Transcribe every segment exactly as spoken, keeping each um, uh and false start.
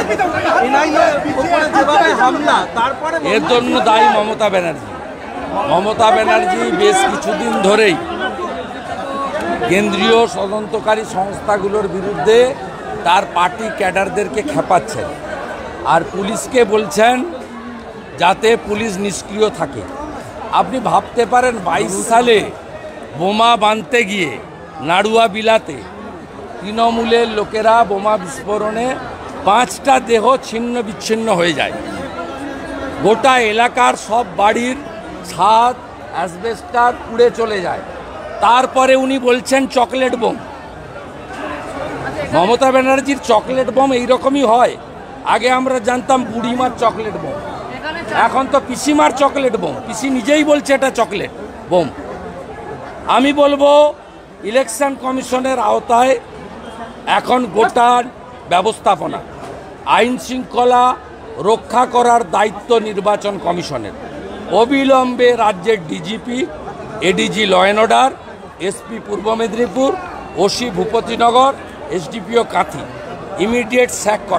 এর জন্য দায়ী মমতা ব্যানার্জি। মমতা ব্যানার্জি বেশ কিছুদিন ধরেই কেন্দ্রীয় তদন্তকারী সংস্থাগুলোর বিরুদ্ধে তার পার্টি ক্যাডারদেরকে খেপাচ্ছেন, আর পুলিশকে বলছেন যাতে পুলিশ নিষ্ক্রিয় থাকে। আপনি ভাবতে পারেন বাইশ সালে বোমা বাঁধতে গিয়ে নাড়ুয়া বিলাতে তৃণমূলের লোকেরা বোমা বিস্ফোরণে পাঁচটা দেহ ছিন্ন বিচ্ছিন্ন হয়ে যায়, গোটা এলাকার সব বাড়ির ছাদ অ্যাসবেস্টার পুড়ে চলে যায়। তারপরে উনি বলছেন চকলেট বোম। মমতা ব্যানার্জির চকলেট বোম এইরকমই হয়। আগে আমরা জানতাম বুড়িমার চকলেট বোম, এখন তো পিসিমার চকলেট বোম। পিসি নিজেই বলছে এটা চকলেট বোম। আমি বলবো ইলেকশন কমিশনের আওতায় এখন গোটা ব্যবস্থাপনা, আইন শৃঙ্খলা রক্ষা করার দায়িত্ব নির্বাচন কমিশনের। অবিলম্বে রাজ্যের DGP, ADG law and order, SP Purba Medinipur, OC Bhupatinagar, SDPO Kanthi immediate sack করা।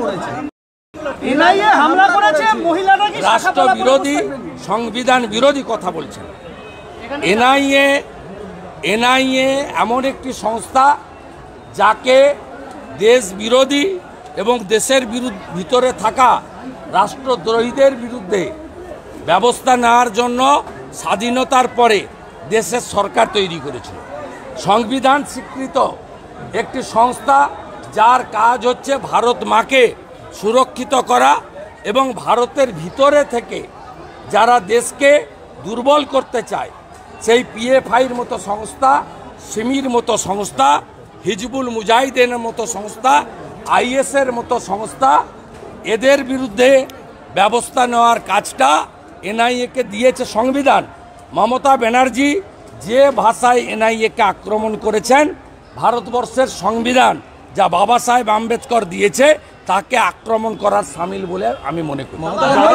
রাষ্ট্র বিরোধী, সংবিধান বিরোধী কথা বলছেন। এনআইএ এনআইএ এমন একটি সংস্থা যাকে দেশ বিরোধী এবং দেশের বিরুদ্ধে ভিতরে থাকা রাষ্ট্রদ্রোহীদের বিরুদ্ধে ব্যবস্থা নেওয়ার জন্য স্বাধীনতার পরে দেশের সরকার তৈরি করেছিল। সংবিধান স্বীকৃত একটি সংস্থা যার কাজ হচ্ছে ভারত মাকে সুরক্ষিত করা এবং ভারতের ভিতরে থেকে যারা দেশকে দুর্বল করতে চায় সেই পিএফআইয়ের মতো সংস্থা, সিমির মতো সংস্থা, হিজবুল মুজাহিদিনের মতো সংস্থা, আইএসের মতো সংস্থা, এদের বিরুদ্ধে ব্যবস্থা নেওয়ার কাজটা এনআইএকে দিয়েছে সংবিধান। মমতা ব্যানার্জি যে ভাষায় এনআইএকে আক্রমণ করেছেন, ভারতবর্ষের সংবিধান যা বাবা সাহেব আম্বেদকর দিয়েছে তাকে আক্রমণ করার সামিল বলে আমি মনে করি।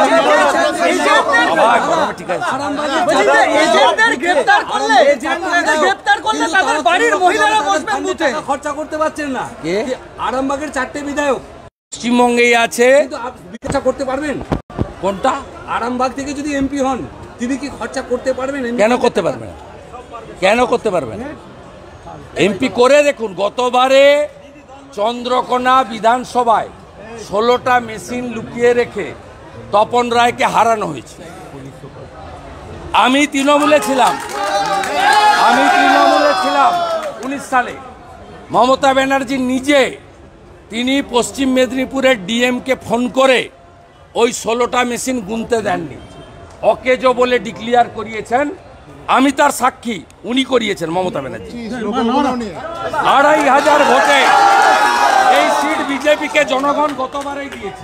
খরচা করতে পারছেন না, আরামবাগের চারটে বিধায়ক পশ্চিমবঙ্গেই আছে, খরচা করতে পারবেন? কোনটা? আরামবাগ থেকে যদি এমপি হন তিনি কি খরচা করতে পারবেন? কেন করতে পারবেন? কেন করতে পারবেন? এমপি করে দেখুন। গতবারে চন্দ্রকোনা বিধানসভায় ষোলোটা মেশিন লুকিয়ে রেখে তপন রায়কে হারানো হয়েছে। আমি তৃণমূলে ছিলাম আমি তৃণমূলে ছিলাম উনিশ সালে। মমতা ব্যানার্জি নিজে তিনি পশ্চিম মেদিনীপুরের ডিএমকে ফোন করে ওই ষোলোটা মেশিন গুনতে দেননি, অকেজো বলে ডিক্লিয়ার করিয়েছেন। আমি তার সাক্ষী, উনি করিয়েছেন মমতা ব্যানার্জি। আড়াই হাজার ভোটে এই সিট বিজেপিকে জনগণ গতবারেই দিয়েছে,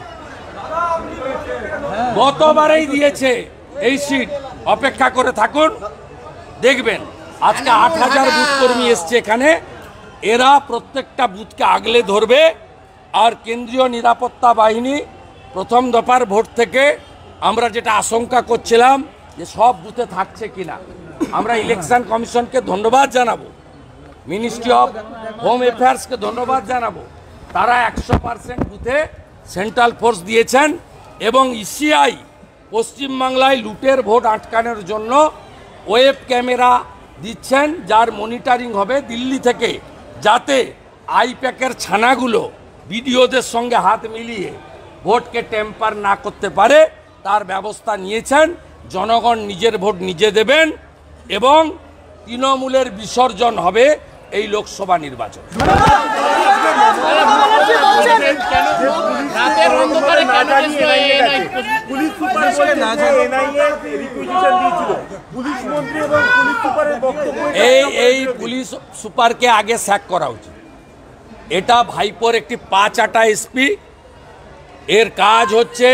গতবারেই দিয়েছে এই সিট। অপেক্ষা করে থাকুন, দেখবেন। আজকে আট হাজার বুথ কর্মী এসছে এখানে, এরা প্রত্যেকটা বুথকে আগলে ধরবে। আর কেন্দ্রীয় নিরাপত্তা বাহিনী প্রথম দফার ভোট থেকে আমরা যেটা আশঙ্কা করছিলাম যে সব বুথে থাকছে কিনা, আমরা ইলেকশন কমিশনকে ধন্যবাদ জানাবো, মিনিস্ট্রি অফ হোম অ্যাফেয়ার্সকে ধন্যবাদ জানাবো। তারা একশো পার্সেন্ট বুথে সেন্ট্রাল ফোর্স দিয়েছেন এবং ইসিআই পশ্চিমবাংলায় লুটের ভোট আটকানোর জন্য ওয়েব ক্যামেরা দিচ্ছেন, যার মনিটরিং হবে দিল্লি থেকে, যাতে আইপ্যাকের ছানাগুলো বিডিওদের সঙ্গে হাত মিলিয়ে ভোটকে টেম্পার না করতে পারে, তার ব্যবস্থা নিয়েছেন। জনগণ নিজের ভোট নিজে দেবেন এবং তৃণমূলের বিসর্জন হবে এই লোকসভা নির্বাচন। এই এই পুলিশ সুপারকে আগে স্যাক করা উচিত। এটা ভাইপোর একটি পাঁচ আটা এসপি, এর কাজ হচ্ছে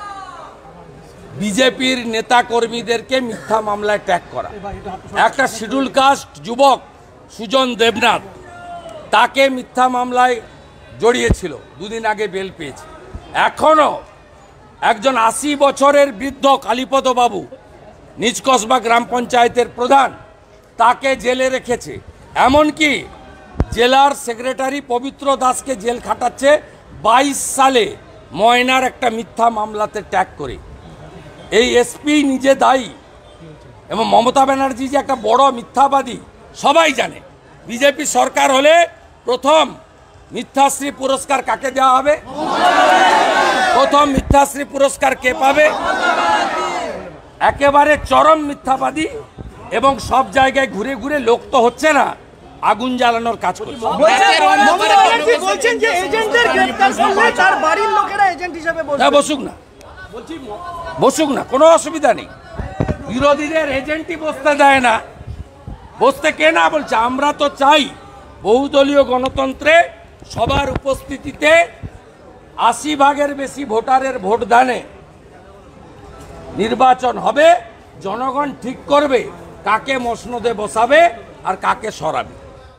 বিজেপির নেতা কর্মীদেরকে মিথ্যা মামলায় ট্যাগ করা। একটা শিডিউল কাস্ট যুবক সুজন দেবনাথ, তাকে মিথ্যা মামলায় জড়িয়েছিল, দুদিন আগে বেল পেয়েছে। এখনও একজন আশি বছরের বৃদ্ধ কালীপদ বাবু, নিজ কসবা গ্রাম পঞ্চায়েতের প্রধান, তাকে জেলে রেখেছে। এমনকি জেলার সেক্রেটারি পবিত্র দাসকে জেল খাটাচ্ছে। বাইশ সালে ময়নার একটা মিথ্যা মামলাতে ট্যাগ করে। এই এসপি নিজে দায়ী এবং মমতা ব্যানার্জি যে একটা বড় মিথ্যাবাদী সবাই জানে। বিজেপি সরকার হলে প্রথম মিথ্যাশ্রী পুরস্কার কাকে দেওয়া হবে? প্রথম মিথ্যাশ্রী পুরস্কার কে পাবে? একেবারে চরম মিথ্যাবাদী এবং সব জায়গায় ঘুরে ঘুরে লোক তো হচ্ছে না, আগুন জ্বালানোর কাজ করছে। বলছেন যে এজেন্টদের গ্রেফতার করলে তার বাড়ির লোকেরা এজেন্ট হিসেবে বলছে। হ্যাঁ, বসুক না, বসুক না, কোনো অসুবিধা নেই। বিরোধীদের এজেন্টই বসতে দেয় না, বসতে কে না বলছে? আমরা তো চাই বহুদলীয় গণতন্ত্রে সবার উপস্থিতিতে আশি ভাগের বেশি ভোটারের ভোটদানে নির্বাচন হবে। জনগণ ঠিক করবে কাকে মসনদে বসাবে আর কাকে সরাবে।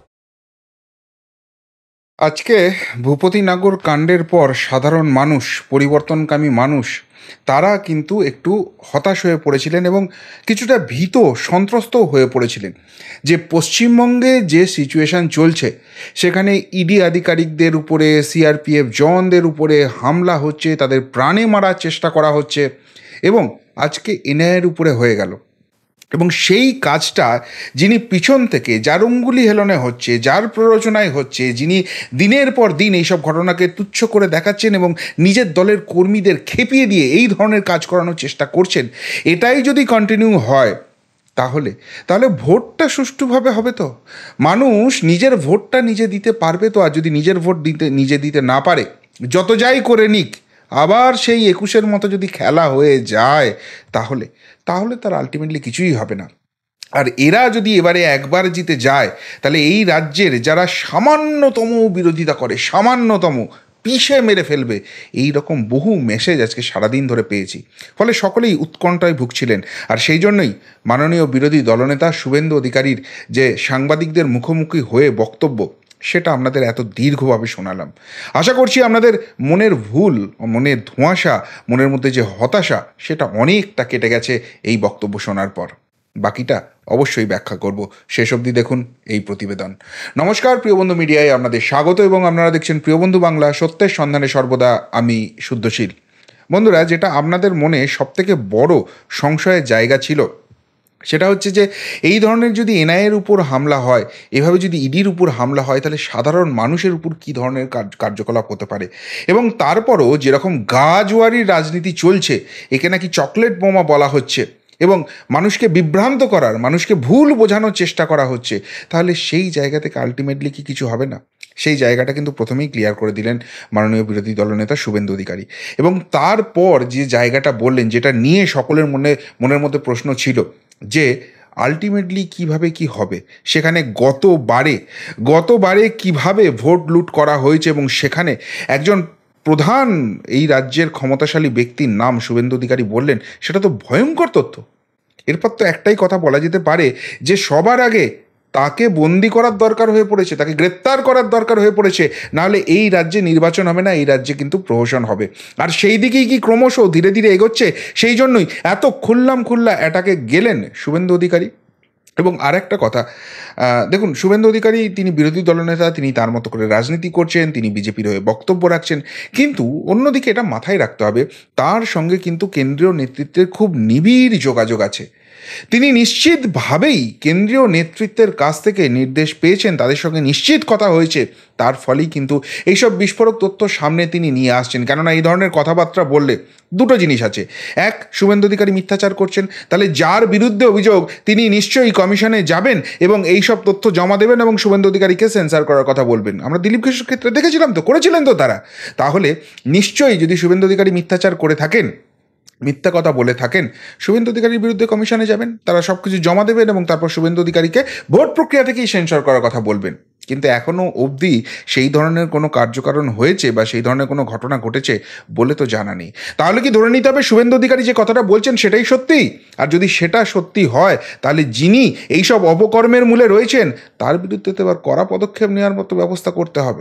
আজকে ভূপতিনগর কাণ্ডের পর সাধারণ মানুষ, পরিবর্তনকামী মানুষ, তারা কিন্তু একটু হতাশ হয়ে পড়েছিলেন এবং কিছুটা ভীত সন্ত্রস্তও হয়ে পড়েছিলেন যে পশ্চিমবঙ্গে যে সিচুয়েশান চলছে সেখানে ইডি আধিকারিকদের উপরে, সিআরপিএফ জওয়ানদের উপরে হামলা হচ্ছে, তাদের প্রাণে মারার চেষ্টা করা হচ্ছে এবং আজকে এনআইএর উপরে হয়ে গেল। এবং সেই কাজটা যিনি পিছন থেকে, যার অঙ্গুলি হেলনে হচ্ছে, যার প্ররোচনায় হচ্ছে, যিনি দিনের পর দিন এইসব ঘটনাকে তুচ্ছ করে দেখাচ্ছেন এবং নিজের দলের কর্মীদের খেপিয়ে দিয়ে এই ধরনের কাজ করানোর চেষ্টা করছেন, এটাই যদি কন্টিনিউ হয় তাহলে তাহলে ভোটটা সুষ্ঠুভাবে হবে তো? মানুষ নিজের ভোটটা নিজে দিতে পারবে তো? আর যদি নিজের ভোট দিতে নিজে দিতে না পারে, যত যাই করে নিক, আবার সেই একুশের মতো যদি খেলা হয়ে যায় তাহলে তাহলে তার আলটিমেটলি কিছুই হবে না। আর এরা যদি এবারে একবার জিতে যায় তাহলে এই রাজ্যের যারা সামান্যতম বিরোধিতা করে, সামান্যতম পিষে মেরে ফেলবে, এই রকম বহু মেসেজ আজকে সারাদিন ধরে পেয়েছি। ফলে সকলেই উৎকণ্ঠায় ভুগছিলেন। আর সেই জন্যই মাননীয় বিরোধী দলনেতা শুভেন্দু অধিকারীর যে সাংবাদিকদের মুখোমুখি হয়ে বক্তব্য, সেটা আপনাদের এত দীর্ঘভাবে শোনালাম। আশা করছি আপনাদের মনের ভুল, মনের ধোঁয়াশা, মনের মধ্যে যে হতাশা, সেটা অনেকটা কেটে গেছে এই বক্তব্য শোনার পর। বাকিটা অবশ্যই ব্যাখ্যা করব, শেষ অবধি দেখুন এই প্রতিবেদন। নমস্কার, প্রিয়বন্ধু মিডিয়ায় আপনাদের স্বাগত এবং আপনারা দেখছেন প্রিয়বন্ধু বাংলা, সত্যের সন্ধানে সর্বদা আমি শুদ্ধশীল। বন্ধুরা, যেটা আপনাদের মনে সবথেকে বড় সংশয়ের জায়গা ছিল সেটা হচ্ছে যে এই ধরনের যদি এনআইএর উপর হামলা হয়, এভাবে যদি ইডির উপর হামলা হয়, তাহলে সাধারণ মানুষের উপর কী ধরনের কার্যকলাপ হতে পারে। এবং তারপরও যেরকম গাজওয়ারির রাজনীতি চলছে, একে নাকি চকলেট বোমা বলা হচ্ছে এবং মানুষকে বিভ্রান্ত করার, মানুষকে ভুল বোঝানোর চেষ্টা করা হচ্ছে, তাহলে সেই জায়গা থেকে আলটিমেটলি কি কিছু হবে না? সেই জায়গাটা কিন্তু প্রথমেই ক্লিয়ার করে দিলেন মাননীয় বিরোধী দলনেতা শুভেন্দু অধিকারী। এবং তারপর যে জায়গাটা বললেন, যেটা নিয়ে সকলের মনে মনের মধ্যে প্রশ্ন ছিল যে আলটিমেটলি কিভাবে কি হবে, সেখানে গতবারে গতবারে কিভাবে ভোট লুট করা হয়েছে এবং সেখানে একজন প্রধান এই রাজ্যের ক্ষমতাশালী ব্যক্তির নাম শুভেন্দু অধিকারী বললেন, সেটা তো ভয়ঙ্কর তথ্য। এরপর তো একটাই কথা বলা যেতে পারে যে সবার আগে তাকে বন্দি করার দরকার হয়ে পড়েছে, তাকে গ্রেপ্তার করার দরকার হয়ে পড়েছে, নাহলে এই রাজ্যে নির্বাচন হবে না, এই রাজ্যে কিন্তু প্রহসন হবে। আর সেই দিকেই কি ক্রমশ ধীরে ধীরে এগোচ্ছে, সেই জন্যই এত খুল্লাম খুল্লা অ্যাটাকে গেলেন শুভেন্দু অধিকারী। এবং আর একটা কথা, দেখুন, শুভেন্দু অধিকারী তিনি বিরোধী দলনেতা, তিনি তার মতো করে রাজনীতি করছেন, তিনি বিজেপির হয়ে বক্তব্য রাখছেন, কিন্তু অন্যদিকে এটা মাথায় রাখতে হবে তার সঙ্গে কিন্তু কেন্দ্রীয় নেতৃত্বের খুব নিবিড় যোগাযোগ আছে। তিনি নিশ্চিতভাবেই কেন্দ্রীয় নেতৃত্বের কাছ থেকে নির্দেশ পেয়েছেন, তাদের সঙ্গে নিশ্চিত কথা হয়েছে, তার ফলেই কিন্তু এইসব বিস্ফোরক তথ্য সামনে তিনি নিয়ে আসছেন। কেননা এই ধরনের কথাবার্তা বললে দুটো জিনিস আছে, এক, শুভেন্দু অধিকারী মিথ্যাচার করছেন, তাহলে যার বিরুদ্ধে অভিযোগ তিনি নিশ্চয়ই কমিশনে যাবেন এবং এইসব তথ্য জমা দেবেন এবং শুভেন্দু অধিকারীকে সেন্সার করার কথা বলবেন। আমরা দিলীপ ঘোষের ক্ষেত্রে দেখেছিলাম তো, করেছিলেন তো তারা। তাহলে নিশ্চয়ই যদি শুভেন্দু অধিকারী মিথ্যাচার করে থাকেন, মিথ্যা কথা বলে থাকেন, শুভেন্দু অধিকারীর বিরুদ্ধে কমিশনে যাবেন, তারা সব কিছু জমা দেবেন এবং তারপর শুভেন্দু অধিকারীকে ভোট প্রক্রিয়া থেকেই সেন্সর করার কথা বলবেন। কিন্তু এখনও অবধি সেই ধরনের কোনো কার্যকারণ হয়েছে বা সেই ধরনের কোনো ঘটনা ঘটেছে বলে তো জানা নেই। তাহলে কি ধরে নিতে হবে শুভেন্দু অধিকারী যে কথাটা বলছেন সেটাই সত্যি? আর যদি সেটা সত্যি হয়, তাহলে যিনি এইসব অপকর্মের মূলে রয়েছেন তার বিরুদ্ধে তো এবার কড়া পদক্ষেপ নেওয়ার মতো ব্যবস্থা করতে হবে।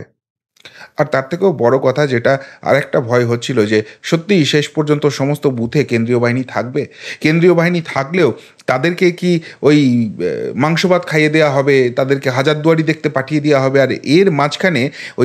আর তার থেকেও বড় কথা, যেটা আরেকটা ভয় হচ্ছিল, যে সত্যিই শেষ পর্যন্ত সমস্ত বুথে কেন্দ্রীয় বাহিনী থাকবে, কেন্দ্রীয় বাহিনী থাকলেও তাদেরকে কি ওই মাংস ভাত খাইয়ে দেওয়া হবে, তাদেরকে হাজারদুয়ারি দেখতে পাঠিয়ে দেওয়া হবে, আর এর মাঝখানে ওই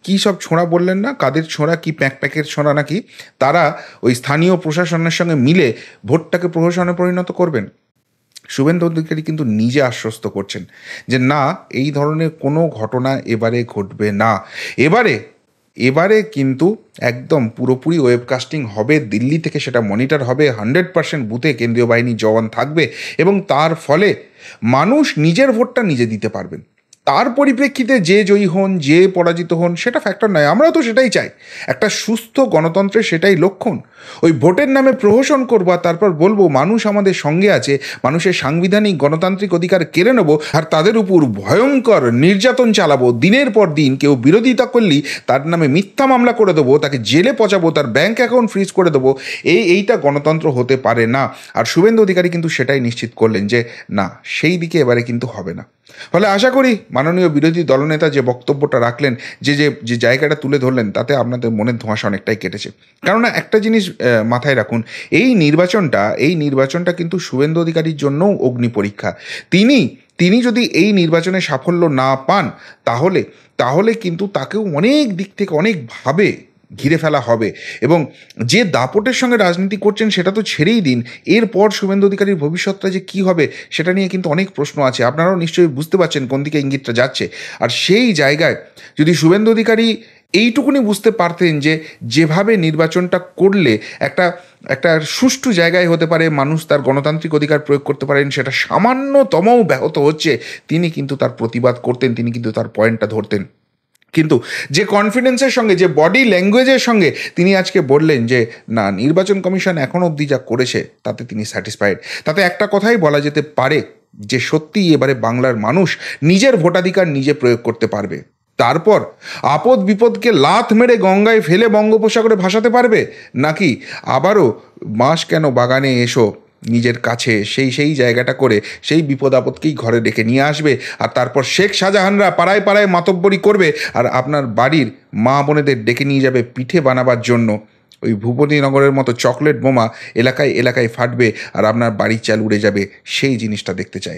কী সব ছোঁড়া বললেন না, কাদের ছোঁড়া, কি প্যাক প্যাকের ছোঁড়া নাকি, তারা ওই স্থানীয় প্রশাসনের সঙ্গে মিলে ভোটটাকে প্রহসনে পরিণত করবেন। শুভেন্দু অধিকারী কিন্তু নিজে আশ্বস্ত করছেন যে না, এই ধরনের কোনো ঘটনা এবারে ঘটবে না। এবারে এবারে কিন্তু একদম পুরোপুরি ওয়েবকাস্টিং হবে, দিল্লি থেকে সেটা মনিটর হবে, হান্ড্রেড পার্সেন্ট বুথে কেন্দ্রীয় বাহিনীর জওয়ান থাকবে এবং তার ফলে মানুষ নিজের ভোটটা নিজে দিতে পারবেন। তার পরিপ্রেক্ষিতে যে জয়ী হন, যে পরাজিত হন, সেটা ফ্যাক্টর নয়। আমরাও তো সেটাই চাই, একটা সুস্থ গণতন্ত্রের সেটাই লক্ষণ। ওই ভোটের নামে প্রহসন করবো আর তারপর বলবো মানুষ আমাদের সঙ্গে আছে, মানুষের সাংবিধানিক গণতান্ত্রিক অধিকার কেড়ে নেবো আর তাদের উপর ভয়ঙ্কর নির্যাতন চালাবো, দিনের পর দিন কেউ বিরোধিতা করলেই তার নামে মিথ্যা মামলা করে দেবো, তাকে জেলে পচাবো, তার ব্যাঙ্ক অ্যাকাউন্ট ফ্রিজ করে দেবো, এই এইটা গণতন্ত্র হতে পারে না। আর শুভেন্দু অধিকারী কিন্তু সেটাই নিশ্চিত করলেন যে না, সেই দিকে এবারে কিন্তু হবে না। ফলে আশা করি মাননীয় বিরোধী দলনেতা যে বক্তব্যটা রাখলেন, যে যে যে জায়গাটা তুলে ধরলেন, তাতে আপনাদের মনের ধোঁয়াশা অনেকটাই কেটেছে। কেননা একটা জিনিস মাথায় রাখুন, এই নির্বাচনটা এই নির্বাচনটা কিন্তু শুভেন্দু অধিকারীর জন্যও অগ্নি পরীক্ষা। তিনি তিনি যদি এই নির্বাচনে সাফল্য না পান, তাহলে তাহলে কিন্তু তাকেও অনেক দিক থেকে অনেকভাবে ঘিরে ফেলা হবে। এবং যে দাপটের সঙ্গে রাজনীতি করছেন সেটা তো ছেড়েই দিন, এরপর শুভেন্দু অধিকারীর ভবিষ্যৎটা যে কী হবে সেটা নিয়ে কিন্তু অনেক প্রশ্ন আছে। আপনারাও নিশ্চয়ই বুঝতে পারছেন কোন দিকে ইঙ্গিতটা যাচ্ছে। আর সেই জায়গায় যদি শুভেন্দু অধিকারী এইটুকুনি বুঝতে পারতেন যে যেভাবে নির্বাচনটা করলে একটা একটা সুষ্ঠু জায়গায় হতে পারে, মানুষ তার গণতান্ত্রিক অধিকার প্রয়োগ করতে পারেন, সেটা সামান্যতমও ব্যাহত হচ্ছে, তিনি কিন্তু তার প্রতিবাদ করতেন, তিনি কিন্তু তার পয়েন্টটা ধরতেন। কিন্তু যে কনফিডেন্সের সঙ্গে, যে বডি ল্যাঙ্গুয়েজের সঙ্গে তিনি আজকে বললেন যে না, নির্বাচন কমিশন এখন অবধি যা করেছে তাতে তিনি স্যাটিসফাইড, তাতে একটা কথাই বলা যেতে পারে যে সত্যিই এবারে বাংলার মানুষ নিজের ভোটাধিকার নিজে প্রয়োগ করতে পারবে। তারপর আপদ বিপদকে লাথ মেরে গঙ্গায় ফেলে বঙ্গোপসাগরে ভাসাতে পারবে, নাকি আবারও বাঁশ কেন বাগানে এসো নিজের কাছে সেই সেই জায়গাটা করে সেই বিপদ আপদকেই ঘরে ডেকে নিয়ে আসবে। আর তারপর শেখ শাহজাহানরা পাড়ায় পাড়ায় মাতব্বরি করবে আর আপনার বাড়ির মা বোনেদের ডেকে নিয়ে যাবে পিঠে বানাবার জন্য। ওই ভূপতিনগরের মতো চকলেট বোমা এলাকায় এলাকায় ফাটবে আর আপনার বাড়ির চাল উড়ে যাবে, সেই জিনিসটা দেখতে চাই।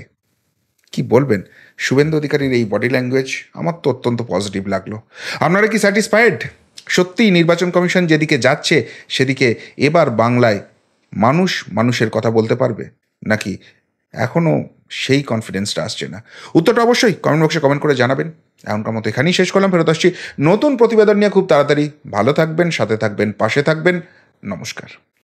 কি বলবেন শুভেন্দু অধিকারীর এই বডি ল্যাঙ্গুয়েজ? আমার তো অত্যন্ত পজিটিভ লাগলো। আপনারা কি স্যাটিসফাইড? সত্যিই নির্বাচন কমিশন যেদিকে যাচ্ছে সেদিকে এবার বাংলায় মানুষ মানুষের কথা বলতে পারবে, নাকি এখনও সেই কনফিডেন্সটা আসছে না? উত্তরটা অবশ্যই কমেন্ট বক্সে কমেন্ট করে জানাবেন। এখনকার মতো এখানেই শেষ করলাম, ফেরত আসছি নতুন প্রতিবেদন নিয়ে খুব তাড়াতাড়ি। ভালো থাকবেন, সাথে থাকবেন, পাশে থাকবেন। নমস্কার।